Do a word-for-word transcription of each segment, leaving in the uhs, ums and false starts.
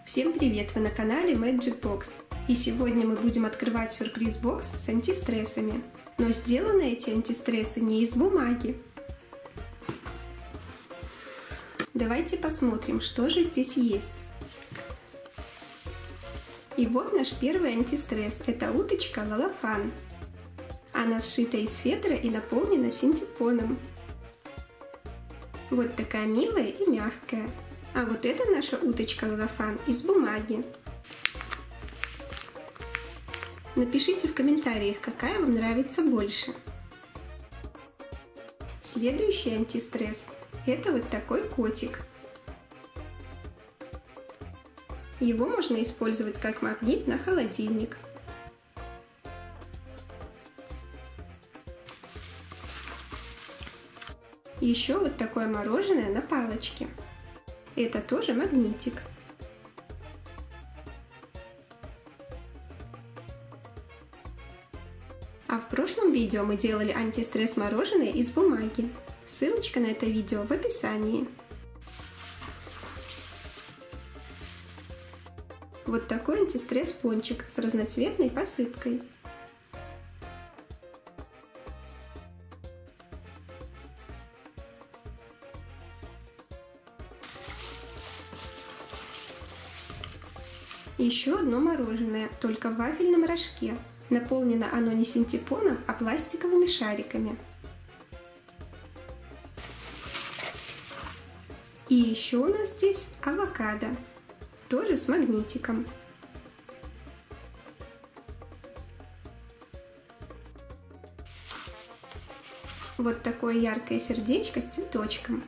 Всем привет! Вы на канале Magic Box. И сегодня мы будем открывать сюрприз-бокс с антистрессами. Но сделаны эти антистрессы не из бумаги. Давайте посмотрим, что же здесь есть. И вот наш первый антистресс. Это уточка Лолофан. Она сшита из фетра и наполнена синтепоном. Вот такая милая и мягкая. А вот это наша уточка Лолофан из бумаги. Напишите в комментариях, какая вам нравится больше. Следующий антистресс – это вот такой котик. Его можно использовать как магнит на холодильник. Еще вот такое мороженое на палочке. Это тоже магнитик. А в прошлом видео мы делали антистресс мороженое из бумаги. Ссылочка на это видео в описании. Вот такой антистресс пончик с разноцветной посыпкой. Еще одно мороженое, только в вафельном рожке. Наполнено оно не синтепоном, а пластиковыми шариками. И еще у нас здесь авокадо, тоже с магнитиком. Вот такое яркое сердечко с цветочком.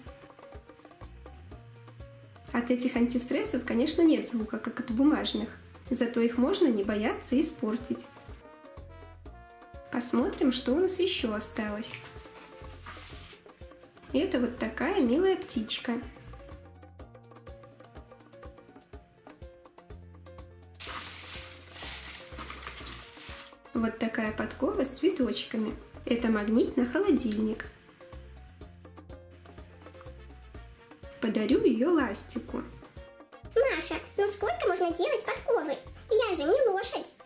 От этих антистрессов, конечно, нет звука, как от бумажных, зато их можно не бояться испортить. Посмотрим, что у нас еще осталось. Это вот такая милая птичка. Вот такая подкова с цветочками. Это магнит на холодильник. Подарю ее Ластику. Маша, ну сколько можно делать подковы? Я же не лошадь.